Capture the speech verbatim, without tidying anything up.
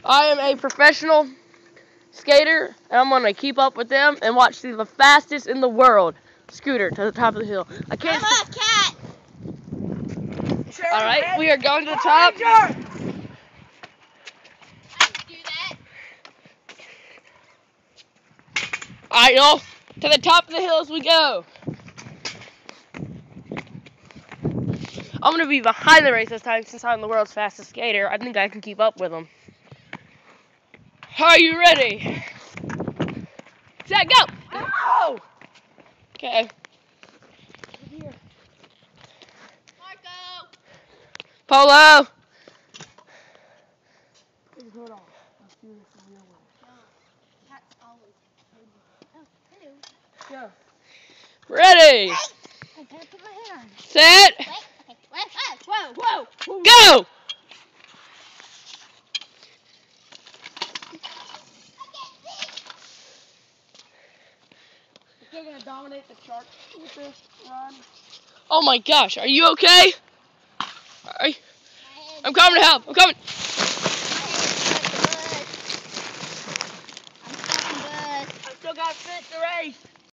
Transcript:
I am a professional skater, and I'm gonna keep up with them and watch the fastest in the world scooter to the top of the hill. I can't. I'm a cat. All right, we are going to the top. I can do that. All right, y'all, to the top of the hill as we go. I'm gonna be behind the race this time since I'm the world's fastest skater. I think I can keep up with them. Are you ready? Set, go! Ow! Okay. Here. Marco! Polo! Hold on. Let's do this the real way. No. Cat's always. Oh, hello. Go. Ready! Hey! I gotta put my hair on. Set! Wait, okay. Wait, whoa, whoa, whoa. Go! You're gonna dominate the chart with this run. Oh my gosh, are you okay? Are you... I'm coming to help. I'm coming.